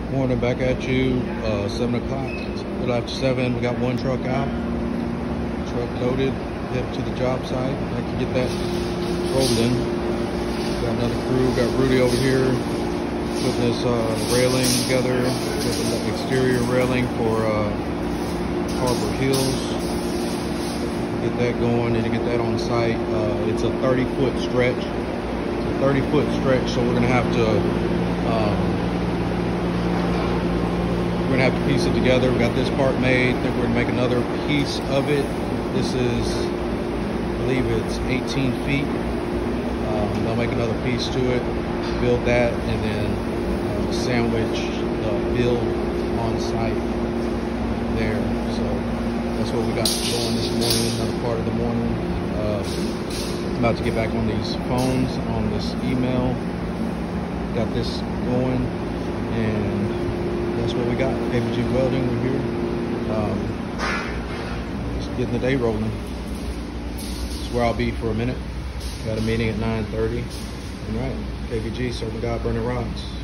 Morning, back at you, 7 o'clock, a little after 7. We got one truck out, truck loaded, headed to the job site. I can get that rolling. Got another crew, got Rudy over here, putting this railing together, with an exterior railing for Harbor Hills. Get that going, need to get that on site. It's a 30-foot stretch. It's a 30-foot stretch, so we're gonna have to piece it together. We got this part made. I think we're gonna make another piece of it. This is, I believe it's 18 feet. They'll make another piece to it, build that, and then sandwich the build on site there. So that's what we got going this morning, another part of the morning. I'm about to get back on these phones, on this email. Got this going, and that's what we got. ABG Welding, we're here. Just getting the day rolling. That's where I'll be for a minute. Got a meeting at 9:30. All right, ABG, serving God, burning rocks.